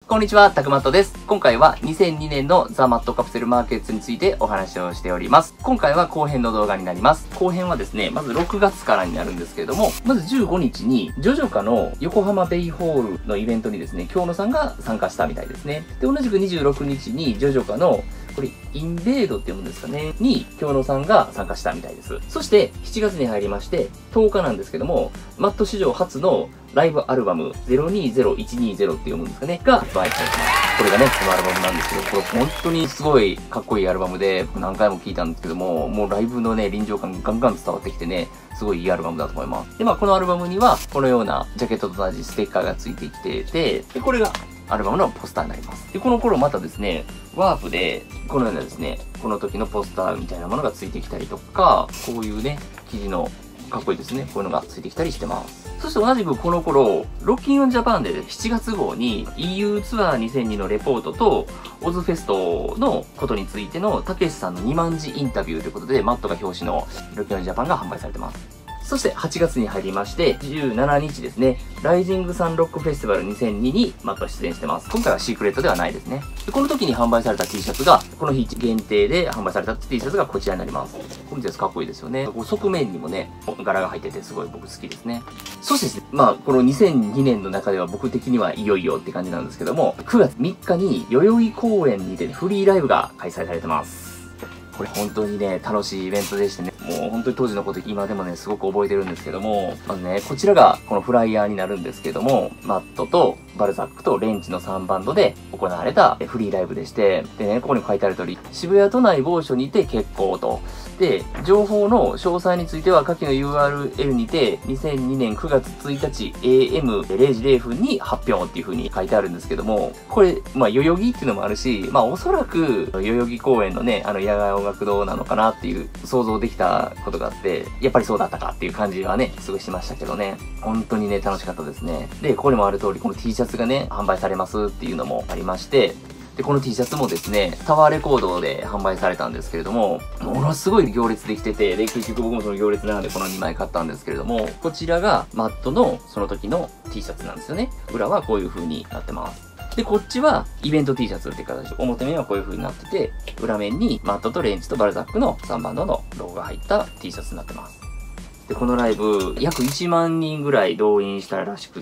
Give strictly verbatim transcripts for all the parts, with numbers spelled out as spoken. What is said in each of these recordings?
こんにちは、たくマットです。今回はにせんにねんのザ・マットカプセルマーケッツについてお話をしております。今回は後編の動画になります。後編はですね、まずろくがつからになるんですけれども、まずじゅうごにちにジョジョカの横浜ベイホールのイベントにですね、京野さんが参加したみたいですね。で、同じくにじゅうろくにちにジョジョカのこれ、インベードって読むんですかねに、京野さんが参加したみたいです。そして、しちがつに入りまして、とおかなんですけども、マット史上初のライブアルバムゼロにゼロいちにゼロって読むんですかねが発売されてます。これがね、このアルバムなんですけど、これ本当にすごいかっこいいアルバムで、何回も聴いたんですけども、もうライブのね、臨場感がガンガン伝わってきてね、すごいいいアルバムだと思います。で、まあこのアルバムには、このようなジャケットと同じステッカーが付いてきてて、で、これがアルバムのポスターになります。で、この頃またですね、ワープで、このようなですね、この時のポスターみたいなものが付いてきたりとか、こういうね、生地のかっこいいですね、こういうのが付いてきたりしてます。そして同じくこの頃、ロッキンオンジャパンでしちがつ号に イーユー ツアーにせんにのレポートと、オズフェストのことについてのたけしさんのにまんじインタビューということで、マットが表紙のロッキンオンジャパンが販売されてます。そしてはちがつに入りまして、じゅうしちにちですね、ライジングサンロックフェスティバルにせんににマット出演してます。今回はシークレットではないですね。でこの時に販売された T シャツが、この日限定で販売された T シャツがこちらになります。この T シャツかっこいいですよね。こう側面にもね、柄が入っててすごい僕好きですね。そしてですね、まあ、このにせんにねんの中では僕的にはいよいよって感じなんですけども、くがつみっかに代々木公園にてフリーライブが開催されてます。これ本当にね、楽しいイベントでしてね、もう本当に当時のこと今でもね、すごく覚えてるんですけども、まずね、こちらがこのフライヤーになるんですけども、マットとバルザックとレンチのさんバンドで行われたフリーライブでして、でね、ここに書いてある通り、渋谷都内某所にて決行と。で、情報の詳細については下記の ユーアールエル にてにせんにねんくがつついたち エーエムれいじぜろふんに発表っていう風に書いてあるんですけども、これ、まあ代々木っていうのもあるし、まあおそらく代々木公園のね、あの野外音楽堂なのかなっていう想像できたことがあって、やっぱりそうだったかっていう感じはね、すごいしましたけどね。本当にね、楽しかったですね。で、ここにもある通り、この T シャツがね、販売されますっていうのもありまして、で、この T シャツもですね、タワーレコードで販売されたんですけれども、ものすごい行列できてて、で、結局僕もその行列なのでこのにまい買ったんですけれども、こちらがマットのその時の T シャツなんですよね。裏はこういう風になってます。で、こっちはイベント T シャツっていう形で、表面はこういう風になってて、裏面にマットとレンチとバルザックのさんバンドのロゴが入った T シャツになってます。で、このライブ、約いちまんにんぐらい動員したらしくって、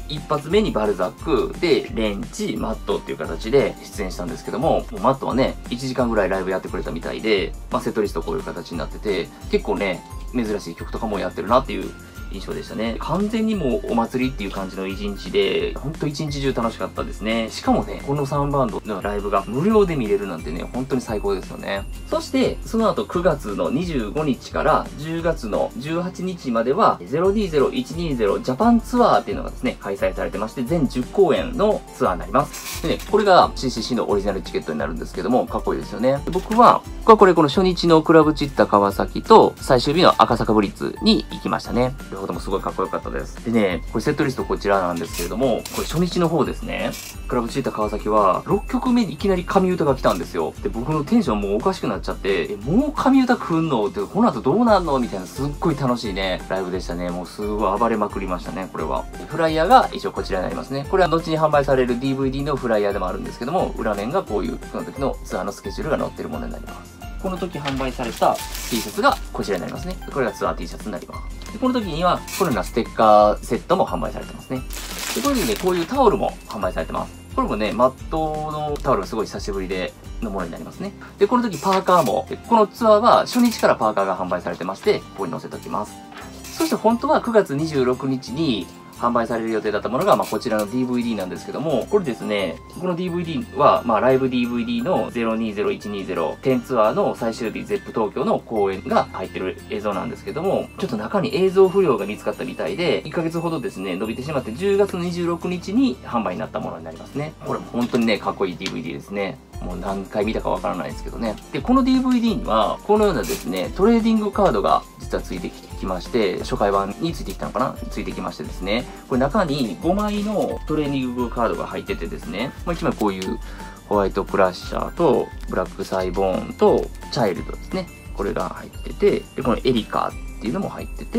一発目にバルザック、で、レンチ、マットっていう形で出演したんですけども、もうマットはね、いちじかんぐらいライブやってくれたみたいで、まあ、セットリストこういう形になってて、結構ね、珍しい曲とかもやってるなっていう印象でしたね。完全にもうお祭りっていう感じの一日で、ほんと一日中楽しかったですね。しかもね、このさんバンドのライブが無料で見れるなんてね、本当に最高ですよね。そして、その後くがつのにじゅうごにちからじゅうがつのじゅうはちにちまでは、ゼロにゼロいちにゼロジャパンツアーっていうのがですね、開催されてまして、全じゅっこうえんのツアーになります。でね、これが シーシーシー のオリジナルチケットになるんですけども、かっこいいですよね。で僕は、僕はこれこの初日のクラブチッタ川崎と、最終日の赤坂ブリッツに行きましたね。両方ともすごいかっこよかったです。でね、これセットリストこちらなんですけれども、これ初日の方ですね。クラブチータ川崎は、ろっきょくめにいきなり神歌が来たんですよ。で、僕のテンションもうおかしくなっちゃって、え、もう神歌来んのって、この後どうなんのみたいな、すっごい楽しいね、ライブでしたね。もうすごい暴れまくりましたね、これは。フライヤーが一応こちらになりますね。これは後に販売される ディーブイディー のフライヤーでもあるんですけども、裏面がこういう、その時のツアーのスケジュールが載ってるものになります。この時販売された T シャツがこちらになりますね。これがツアー T シャツになります。でこの時には、このようなステッカーセットも販売されてますね。で、これにね、こういうタオルも販売されてます。これもね、マットのタオルがすごい久しぶりで、のものになりますね。で、この時パーカーも、このツアーは初日からパーカーが販売されてまして、ここに載せておきます。そして本当はくがつにじゅうろくにちに、販売される予定だったものが、まあ、こちらの ディーブイディー なんですけども、これですね、この ディーブイディー は、まあ、ライブ ディーブイディー のゼロにゼロいちにゼロ、テンツアーの最終日 ゼップ 東京の公演が入ってる映像なんですけども、ちょっと中に映像不良が見つかったみたいで、いっかげつほどですね、伸びてしまってじゅうがつのにじゅうろくにちに販売になったものになりますね。これ本当にね、かっこいい ディーブイディー ですね。もう何回見たかわからないですけどね。で、この ディーブイディー には、このようなですね、トレーディングカードが実はついてきまして、初回版についてきたのかなついてきましてですね、これ中にごまいのトレーディングカードが入っててですね、まあ、いちまいこういうホワイトクラッシャーと、ブラックサイボーンと、チャイルドですね。これが入ってて、で、このエリカっていうのも入ってて、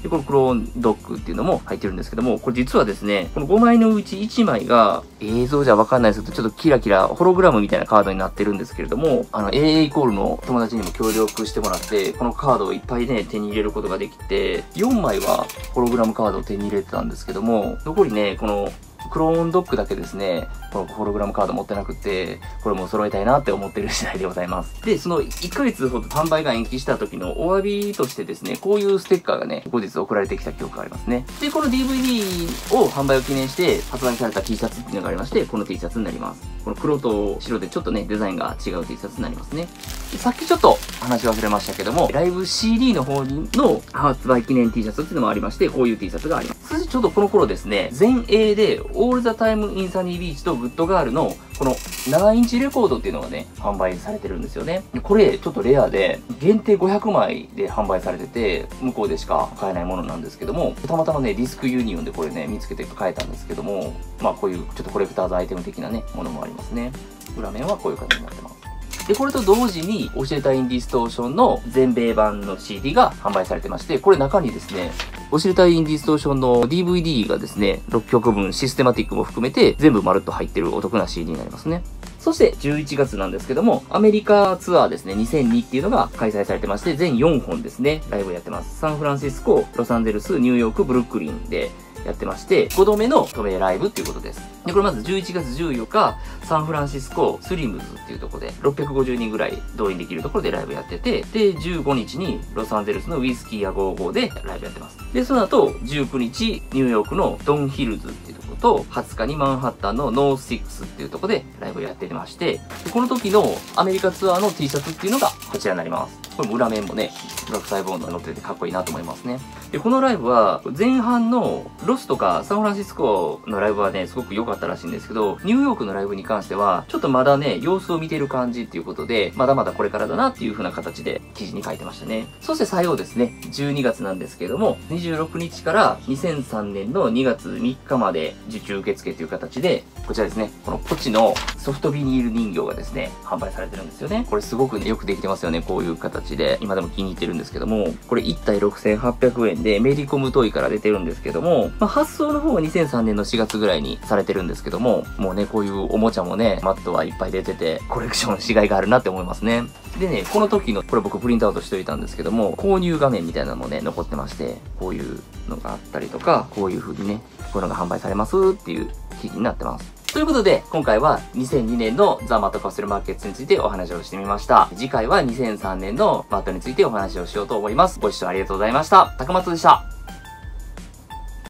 で、このクローンドッグっていうのも入ってるんですけども、これ実はですね、このごまいのうちいちまいが映像じゃわかんないですけど、ちょっとキラキラホログラムみたいなカードになってるんですけれども、あの エーエー イコールの友達にも協力してもらって、このカードをいっぱいね、手に入れることができて、よんまいはホログラムカードを手に入れてたんですけども、残りね、このクローンドッグだけですね、このホログラムカード持ってなくて、これも揃えたいなって思ってる次第でございます。で、そのいっかげつほど販売が延期した時のお詫びとしてですね、こういうステッカーがね、後日送られてきた記憶がありますね。で、この ディーブイディー を販売を記念して発売された T シャツっていうのがありまして、この T シャツになります。この黒と白でちょっとね、デザインが違う T シャツになりますね。でさっきちょっと話し忘れましたけども、ライブ シーディー の方の発売記念 T シャツっていうのもありまして、こういう T シャツがあります。そしてちょうどこの頃ですね、全英で All the Time in Sunny Beach と Good Girl のこのななインチレコードっていうのがね、販売されてるんですよね。これちょっとレアで、限定ごひゃくまいで販売されてて、向こうでしか買えないものなんですけども、たまたまね、ディスクユニオンでこれね、見つけて買えたんですけども、まあこういうちょっとコレクターズアイテム的なね、ものもありますね。裏面はこういう形になってます。で、これと同時に、教えたインディストーションの全米版の シーディー が販売されてまして、これ中にですね、教えたインディストーションの ディーブイディー がですね、ろっきょくぶんシステマティックも含めて全部まるっと入ってるお得な シーディー になりますね。そしてじゅういちがつなんですけども、アメリカツアーですね、にせんにっていうのが開催されてまして、全よんほんですね、ライブをやってます。サンフランシスコ、ロサンゼルス、ニューヨーク、ブルックリンで、やってまして、ごどめの渡米ライブっていうことです。で、これまずじゅういちがつじゅうよっか、サンフランシスコスリムズっていうところで、ろっぴゃくごじゅうにんぐらい動員できるところでライブやってて、で、じゅうごにちにロサンゼルスのウィスキーやごじゅうごでライブやってます。で、その後、じゅうくにち、ニューヨークのドンヒルズっていうところと、はつかにマンハッタンのノースシックスっていうところでライブやってまして、でこの時のアメリカツアーの T シャツっていうのがこちらになります。これも裏面もね、ブラックサイボーンが乗っててかっこいいなと思いますね。で、このライブは、前半のロスとかサンフランシスコのライブはね、すごく良かったらしいんですけど、ニューヨークのライブに関しては、ちょっとまだね、様子を見てる感じっていうことで、まだまだこれからだなっていう風な形で記事に書いてましたね。そして最後ですね、じゅうにがつなんですけども、にじゅうろくにちからにせんさんねんのにがつみっかまで受注受付という形で、こちらですね、このポチのソフトビニール人形がですね、販売されてるんですよね。これすごくね、よくできてますよね、こういう形で。今でも気に入ってるんですけども、これいったいろくせんはっぴゃくえんでメディコムトイから出てるんですけども、まあ、発送の方はにせんさんねんのしがつぐらいにされてるんですけども、もうね、こういうおもちゃもね、マットはいっぱい出てて、コレクションしがいがあるなって思いますね。でね、この時の、これ僕プリントアウトしといたんですけども、購入画面みたいなのもね、残ってまして、こういうのがあったりとか、こういう風にね、こういうのが販売されますっていう記事になってます。ということで、今回はにせんにねんのザ・マットカプセルマーケットについてお話をしてみました。次回はにせんさんねんのマットについてお話をしようと思います。ご視聴ありがとうございました。高松でした。